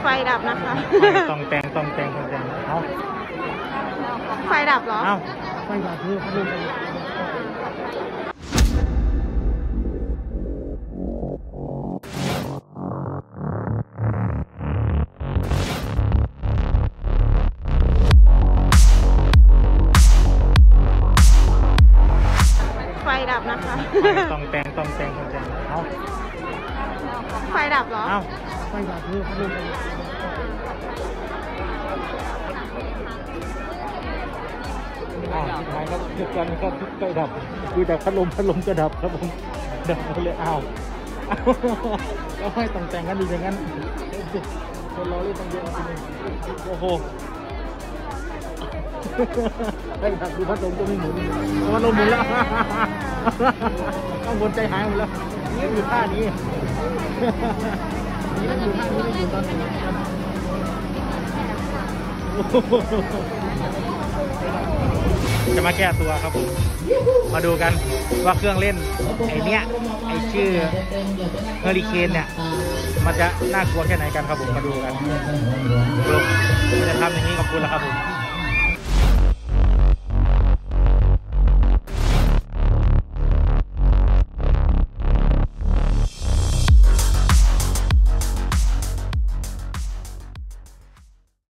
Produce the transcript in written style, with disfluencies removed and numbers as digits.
ไฟดับนะคะต้องแต่งเอาไฟดับเหรอเอาไฟดับคือไฟดับนะคะต้องแต่งเอาไฟดับเหรอเอาไฟดับคือสุดท้ายครับทุกกันครับไฟดับคือแต่พัดลมก็ดับครับผมดับเลยเอาแล้วให้ต้องแต่งกันดีอย่างนั้นคนเราเล่นต้องเยอะจริงโอ้โหไฟดับดูพัดลมก็ไม่หมุนพัดลมหมุนแล้วต้องวนใจหายหมดแล้วนี่อยู่ท่านี้นี่อยู่ท่านี้ไม่อยู่ตอนนี้จะมาแก้ตัวครับผมมาดูกันว่าเครื่องเล่นไอ้เนี้ยไอ้ชื่อเฮอริเคนเนี่ยมันจะน่ากลัวแค่ไหนกันครับผมมาดูกันจะทำอย่างนี้กับคุณแล้วครับผม